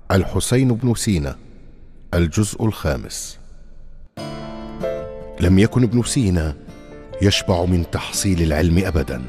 الحسين بن سينا. الجزء الخامس. لم يكن ابن سينا يشبع من تحصيل العلم أبدا،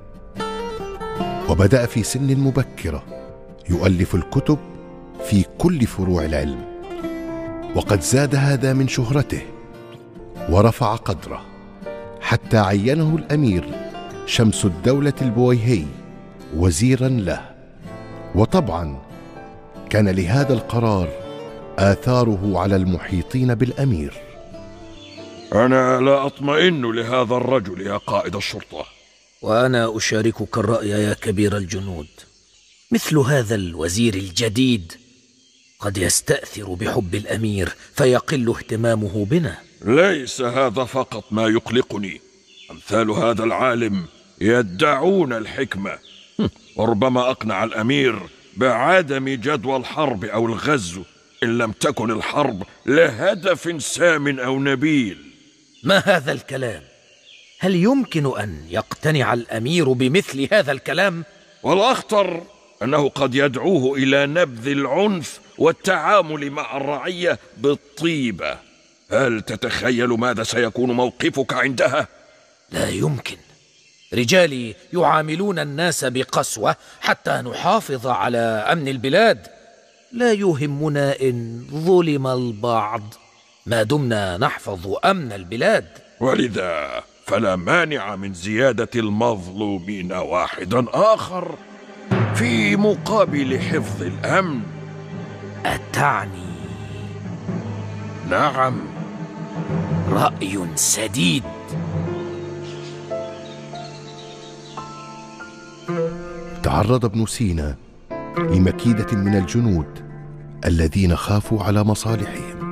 وبدأ في سن مبكرة يؤلف الكتب في كل فروع العلم، وقد زاد هذا من شهرته ورفع قدره حتى عينه الأمير شمس الدولة البويهي وزيرا له. وطبعا كان لهذا القرار آثاره على المحيطين بالأمير. أنا لا أطمئن لهذا الرجل يا قائد الشرطة. وأنا أشاركك الرأي يا كبير الجنود. مثل هذا الوزير الجديد قد يستأثر بحب الأمير فيقل اهتمامه بنا. ليس هذا فقط ما يقلقني، أمثال هذا العالم يدعون الحكمة، وربما أقنع الأمير بعدم جدوى الحرب أو الغزو إن لم تكن الحرب لهدف سام أو نبيل. ما هذا الكلام؟ هل يمكن أن يقتنع الأمير بمثل هذا الكلام؟ والأخطر أنه قد يدعوه إلى نبذ العنف والتعامل مع الرعية بالطيبة. هل تتخيل ماذا سيكون موقفك عندها؟ لا يمكن. رجالي يعاملون الناس بقسوة حتى نحافظ على أمن البلاد. لا يهمنا إن ظلم البعض ما دمنا نحفظ أمن البلاد. ولذا فلا مانع من زيادة المظلومين واحدا آخر في مقابل حفظ الأمن. أتعني؟ نعم. رأي سديد. تعرض ابن سينا لمكيدة من الجنود الذين خافوا على مصالحهم،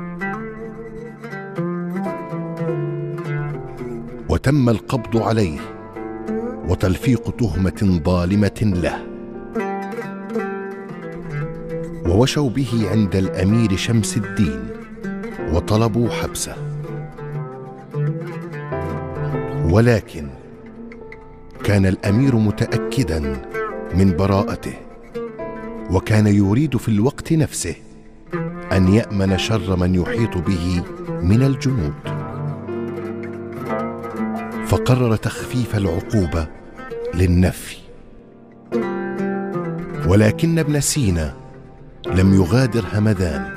وتم القبض عليه وتلفيق تهمة ظالمة له، ووشوا به عند الأمير شمس الدين وطلبوا حبسه. ولكن كان الأمير متأكدا من براءته، وكان يريد في الوقت نفسه أن يأمن شر من يحيط به من الجنود، فقرر تخفيف العقوبة للنفي. ولكن ابن سينا لم يغادر همدان،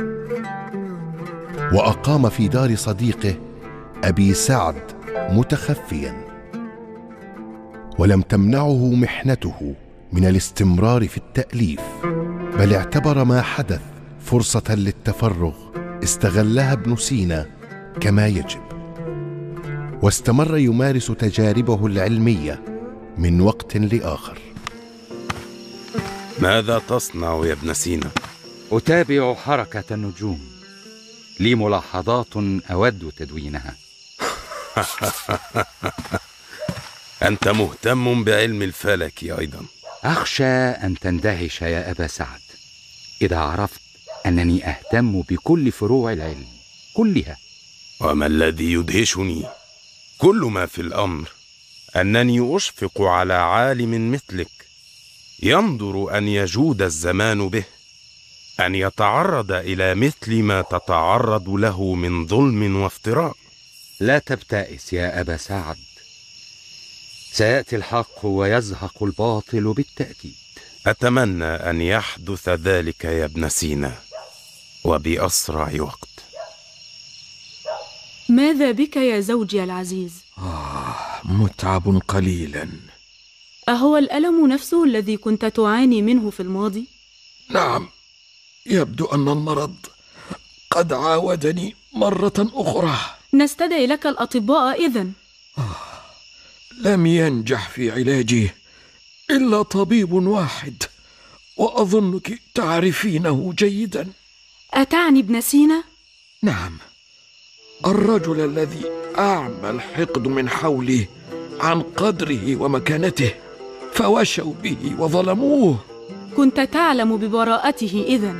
وأقام في دار صديقه أبي سعد متخفيا، ولم تمنعه محنته من الاستمرار في التأليف، بل اعتبر ما حدث فرصة للتفرغ استغلها ابن سينا كما يجب، واستمر يمارس تجاربه العلمية من وقت لآخر. ماذا تصنع يا ابن سينا؟ أتابع حركة النجوم، لي ملاحظات أود تدوينها. أنت مهتم بعلم الفلك أيضا. أخشى أن تندهش يا أبا سعد إذا عرفت أنني أهتم بكل فروع العلم كلها. وما الذي يدهشني؟ كل ما في الأمر أنني أشفق على عالم مثلك ينظر أن يجود الزمان به، أن يتعرض إلى مثل ما تتعرض له من ظلم وافتراء. لا تبتئس يا أبا سعد، سيأتي الحق ويزهق الباطل بالتأكيد. أتمنى أن يحدث ذلك يا ابن سينا، وبأسرع وقت. ماذا بك يا زوجي العزيز؟ متعب قليلا. أهو الألم نفسه الذي كنت تعاني منه في الماضي؟ نعم، يبدو أن المرض قد عاودني مرة أخرى. نستدعي لك الأطباء إذن. لم ينجح في علاجي إلا طبيب واحد، وأظنك تعرفينه جيدا. أتعني ابن سينا؟ نعم، الرجل الذي أعمى الحقد من حوله عن قدره ومكانته، فوشوا به وظلموه. كنت تعلم ببراءته إذن؟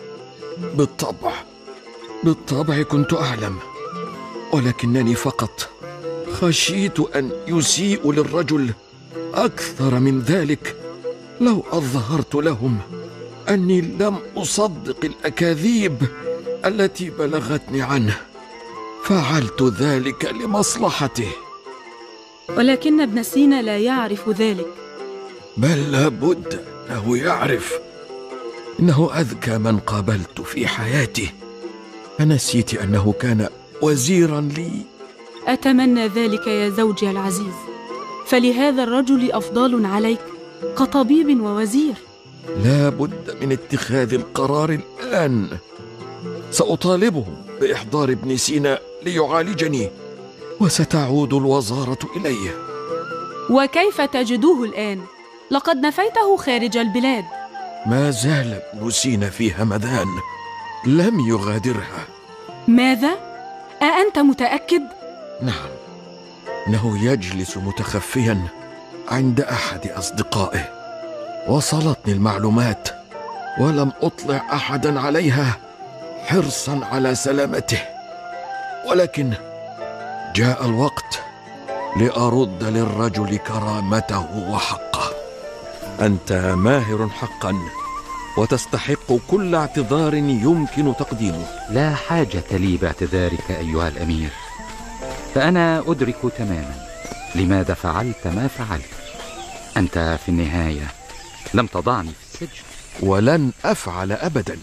بالطبع كنت أعلم، ولكنني فقط خشيت أن يسيء للرجل أكثر من ذلك لو أظهرت لهم أني لم أصدق الأكاذيب التي بلغتني عنه، فعلت ذلك لمصلحته. ولكن ابن سينا لا يعرف ذلك. بل لابد أنه يعرف. إنه أذكى من قابلت في حياتي. أنسيت أنه كان وزيرا لي؟ أتمنى ذلك يا زوجي العزيز، فلهذا الرجل أفضال عليك كطبيب ووزير. لا بد من اتخاذ القرار الآن. سأطالبهم بإحضار ابن سينا ليعالجني، وستعود الوزارة إليه. وكيف تجدوه الآن؟ لقد نفيته خارج البلاد. ما زال ابن سينا في همذان، لم يغادرها. ماذا؟ أأنت متأكد؟ نعم، إنه يجلس متخفيا عند أحد أصدقائه. وصلتني المعلومات ولم أطلع أحدا عليها حرصا على سلامته، ولكن جاء الوقت لأرد للرجل كرامته وحقه. أنت ماهر حقا، وتستحق كل اعتذار يمكن تقديمه. لا حاجة لي باعتذارك أيها الأمير، فأنا أدرك تماما لماذا فعلت ما فعلت. أنت في النهاية لم تضعني في السجن. ولن أفعل أبدا.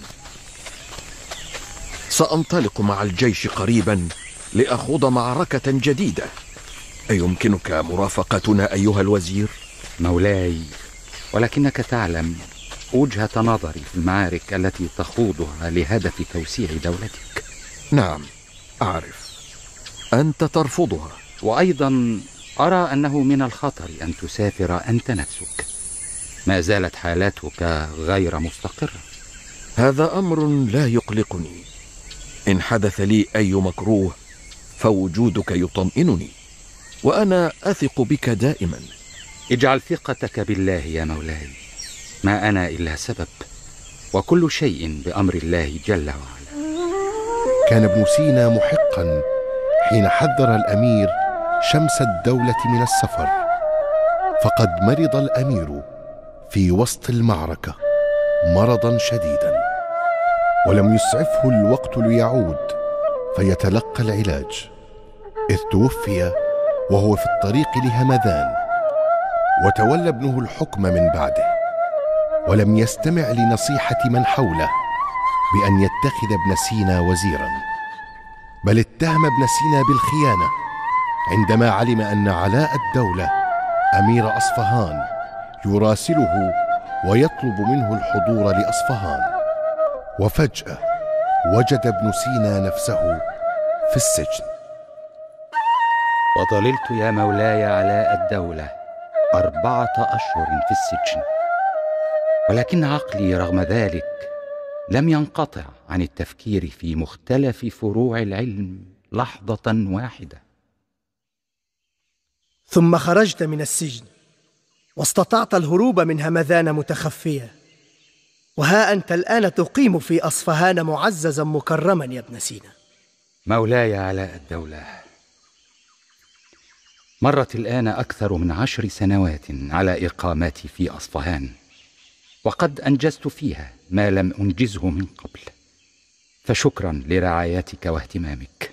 سأنطلق مع الجيش قريبا لأخوض معركة جديدة. أيمكنك مرافقتنا أيها الوزير؟ مولاي، ولكنك تعلم وجهة نظري في المعارك التي تخوضها لهدف توسيع دولتك. نعم أعرف، أنت ترفضها. وأيضا أرى أنه من الخطر أن تسافر أنت نفسك. ما زالت حالتك غير مستقرة. هذا أمر لا يقلقني. إن حدث لي أي مكروه فوجودك يطمئنني، وأنا أثق بك دائما. اجعل ثقتك بالله يا مولاي، ما أنا إلا سبب، وكل شيء بأمر الله جل وعلا. كان ابن سينا محقا حين حذر الأمير شمس الدولة من السفر، فقد مرض الأمير في وسط المعركة مرضا شديدا، ولم يسعفه الوقت ليعود فيتلقى العلاج، إذ توفي وهو في الطريق لهمذان، وتولى ابنه الحكم من بعده، ولم يستمع لنصيحة من حوله بأن يتخذ ابن سينا وزيرا، بل اتهم ابن سينا بالخيانة عندما علم أن علاء الدولة أمير أصفهان يراسله ويطلب منه الحضور لأصفهان. وفجأة وجد ابن سينا نفسه في السجن. وظللت يا مولاي علاء الدولة 4 أشهر في السجن، ولكن عقلي رغم ذلك لم ينقطع عن التفكير في مختلف فروع العلم لحظة واحدة. ثم خرجت من السجن واستطعت الهروب من همذان متخفيا، وها أنت الآن تقيم في أصفهان معززا مكرما يا ابن سينا. مولاي علاء الدولة، مرت الآن أكثر من 10 سنوات على إقامتي في أصفهان، وقد أنجزت فيها ما لم أنجزه من قبل، فشكرا لرعايتك واهتمامك.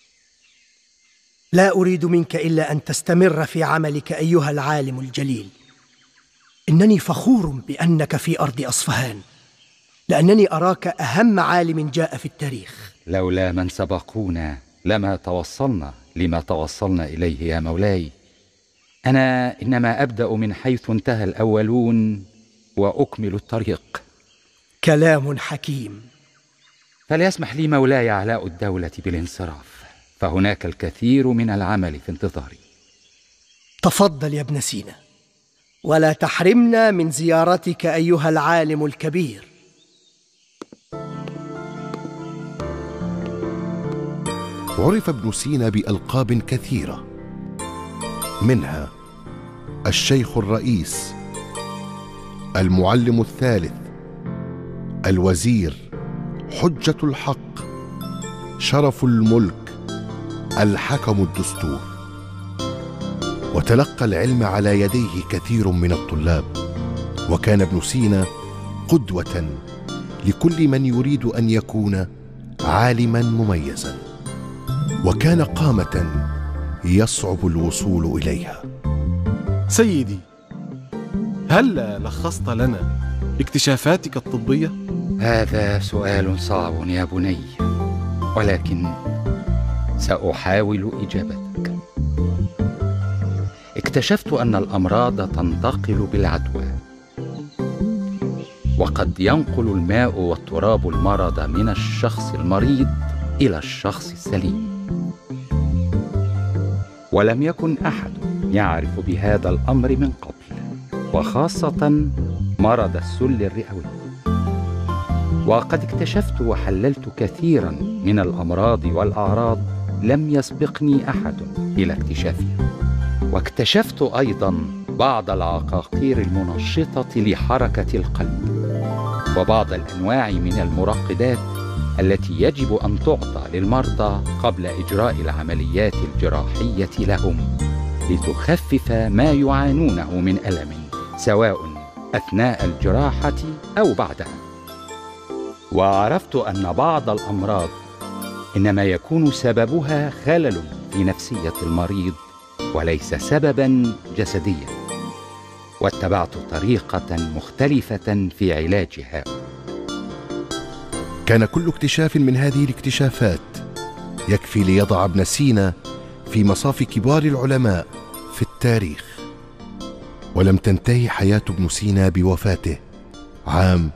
لا أريد منك إلا أن تستمر في عملك أيها العالم الجليل. إنني فخور بأنك في أرض أصفهان، لأنني أراك أهم عالم جاء في التاريخ. لولا من سبقونا لما توصلنا لما توصلنا إليه يا مولاي. أنا إنما أبدأ من حيث انتهى الأولون وأكمل الطريق. كلام حكيم. فليسمح لي مولاي علاء الدولة بالانصراف، فهناك الكثير من العمل في انتظاري. تفضل يا ابن سينا، ولا تحرمنا من زيارتك أيها العالم الكبير. عرف ابن سينا بألقاب كثيرة، منها الشيخ الرئيس، المعلم الثالث، الوزير، حجة الحق، شرف الملك، الحكم الدستور. وتلقى العلم على يديه كثير من الطلاب، وكان ابن سينا قدوة لكل من يريد أن يكون عالما مميزا، وكان قامة يصعب الوصول إليها. سيدي، هل لخصت لنا اكتشافاتك الطبية؟ هذا سؤال صعب يا بني، ولكن سأحاول إجابتك. اكتشفت أن الأمراض تنتقل بالعدوى، وقد ينقل الماء والتراب المرض من الشخص المريض إلى الشخص السليم، ولم يكن أحد يعرف بهذا الأمر من قبل، وخاصة مرض السل الرئوي. وقد اكتشفت وحللت كثيرا من الأمراض والأعراض لم يسبقني أحد إلى اكتشافها. واكتشفت أيضا بعض العقاقير المنشطة لحركة القلب، وبعض الأنواع من المرقدات التي يجب أن تعطى للمرضى قبل إجراء العمليات الجراحية لهم لتخفف ما يعانونه من ألم، سواء أثناء الجراحة أو بعدها. وعرفت أن بعض الأمراض إنما يكون سببها خلل في نفسية المريض وليس سبباً جسدياً، واتبعت طريقة مختلفة في علاجها. كان كل اكتشاف من هذه الاكتشافات يكفي ليضع ابن سينا في مصاف كبار العلماء في التاريخ. ولم تنتهي حياة ابن سينا بوفاته عام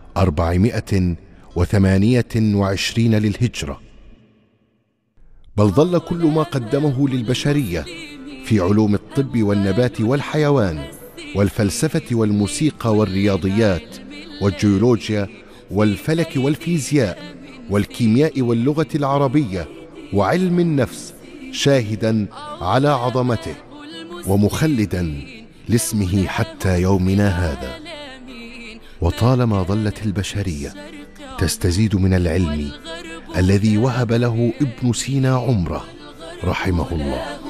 428 للهجرة، بل ظل كل ما قدمه للبشرية في علوم الطب والنبات والحيوان والفلسفة والموسيقى والرياضيات والجيولوجيا والفلك والفيزياء والكيمياء واللغة العربية وعلم النفس شاهدا على عظمته ومخلدا لاسمه حتى يومنا هذا. وطالما ظلت البشرية تستزيد من العلم الذي وهب له ابن سينا عمره رحمه الله.